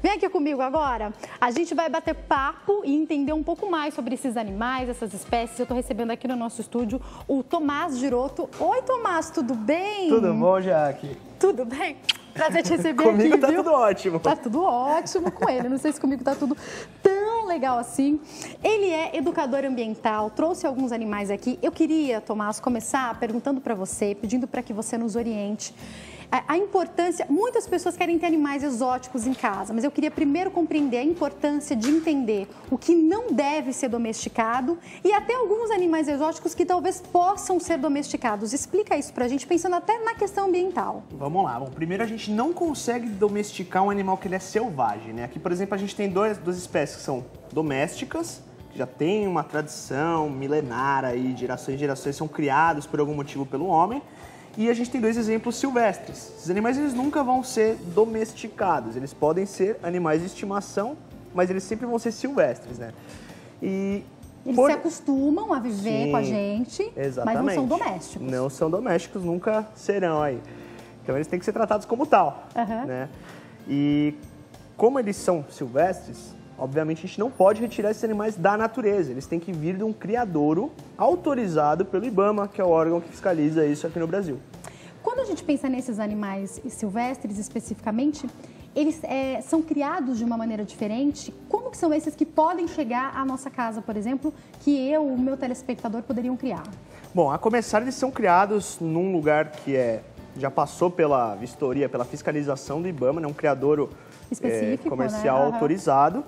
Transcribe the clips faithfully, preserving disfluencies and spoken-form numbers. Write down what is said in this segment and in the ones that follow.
Vem aqui comigo agora. A gente vai bater papo e entender um pouco mais sobre esses animais, essas espécies. Eu estou recebendo aqui no nosso estúdio o Tomás Giroto. Oi, Tomás, tudo bem? Tudo bom, Jaque? Tudo bem? Prazer te receber comigo aqui, tá viu? tudo ótimo. Tá tudo ótimo com ele. Não sei se comigo tá tudo tão legal assim. Ele é educador ambiental, trouxe alguns animais aqui. Eu queria, Tomás, começar perguntando para você, pedindo para que você nos oriente. A importância, muitas pessoas querem ter animais exóticos em casa, mas eu queria primeiro compreender a importância de entender o que não deve ser domesticado e até alguns animais exóticos que talvez possam ser domesticados. Explica isso pra gente, pensando até na questão ambiental. Vamos lá. Bom, primeiro a gente não consegue domesticar um animal que ele é selvagem, né? Aqui, por exemplo, a gente tem dois, duas espécies que são domésticas, que já tem uma tradição milenar aí, gerações e gerações são criados por algum motivo pelo homem. E a gente tem dois exemplos silvestres. Esses animais eles nunca vão ser domesticados, eles podem ser animais de estimação, mas eles sempre vão ser silvestres, né? E eles por... se acostumam a viver Sim, com a gente, exatamente. mas não são domésticos. Não são domésticos, nunca serão aí. Então eles têm que ser tratados como tal, uhum. né? E como eles são silvestres, obviamente a gente não pode retirar esses animais da natureza, eles têm que vir de um criadouro autorizado pelo IBAMA, que é o órgão que fiscaliza isso aqui no Brasil. Quando a gente pensa nesses animais silvestres especificamente, eles é, são criados de uma maneira diferente? Como que são esses que podem chegar à nossa casa, por exemplo, que eu, o meu telespectador, poderiam criar? Bom, a começar eles são criados num lugar que é, já passou pela vistoria, pela fiscalização do IBAMA, né, um criadouro específico, é, comercial né? Uhum. autorizado.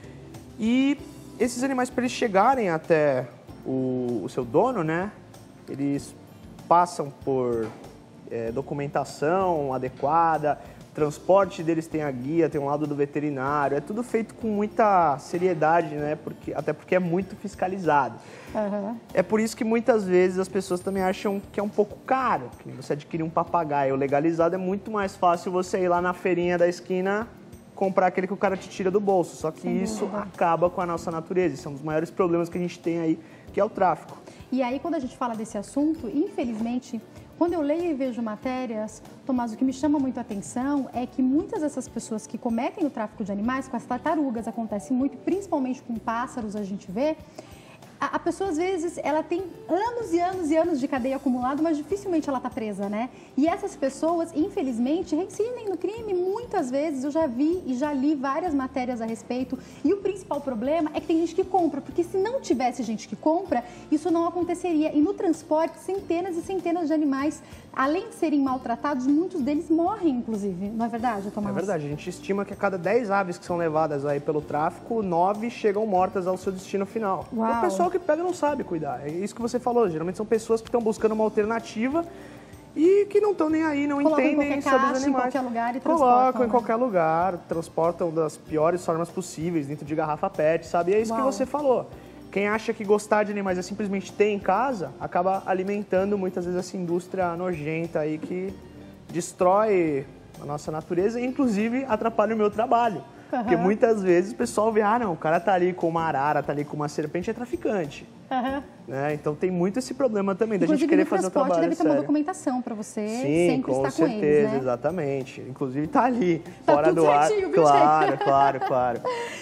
E esses animais, para eles chegarem até o, o seu dono, né, eles passam por é, documentação adequada, o transporte deles tem a guia, tem um lado do veterinário, é tudo feito com muita seriedade, né, porque, até porque é muito fiscalizado. Uhum. É por isso que muitas vezes as pessoas também acham que é um pouco caro, que você adquirir um papagaio legalizado é muito mais fácil você ir lá na feirinha da esquina comprar aquele que o cara te tira do bolso, só que Sem isso dúvida. acaba com a nossa natureza, isso é um dos maiores problemas que a gente tem aí, que é o tráfico. E aí, quando a gente fala desse assunto, infelizmente, quando eu leio e vejo matérias, Tomás, o que me chama muito a atenção é que muitas dessas pessoas que cometem o tráfico de animais, com as tartarugas, acontece muito, principalmente com pássaros, a gente vê, a, a pessoa, às vezes, ela tem anos e anos e anos de cadeia acumulado, mas dificilmente ela está presa, né? E essas pessoas, infelizmente, reincidem no crime muitas vezes. Eu já vi e já li várias matérias a respeito. E o principal problema é que tem gente que compra, porque se não tivesse gente que compra, isso não aconteceria. E no transporte, centenas e centenas de animais, além de serem maltratados, muitos deles morrem, inclusive. Não é verdade, Tomás? É verdade, a gente estima que a cada dez aves que são levadas aí pelo tráfico, nove chegam mortas ao seu destino final. Uau. O pessoal que pega não sabe cuidar, é isso que você falou, geralmente são pessoas que estão buscando uma alternativa e que não estão nem aí, não Colocam entendem sobre os animais. em qualquer lugar e transportam. Colocam em né? qualquer lugar, transportam das piores formas possíveis, dentro de garrafa pet, sabe? E é isso Uau. que você falou. Quem acha que gostar de animais é simplesmente ter em casa, acaba alimentando muitas vezes essa indústria nojenta aí que destrói a nossa natureza e inclusive atrapalha o meu trabalho. Uhum. Porque muitas vezes o pessoal vê, ah não, o cara tá ali com uma arara, tá ali com uma serpente, é traficante. Uhum. Né? Então tem muito esse problema também, da Inclusive, gente querer no fazer o transporte trabalho deve ter uma sério. documentação para você Sim, sempre com estar certeza, com eles, né? exatamente. Inclusive tá ali, Tá fora tudo do ar. certinho, viu, Claro, gente? claro, claro.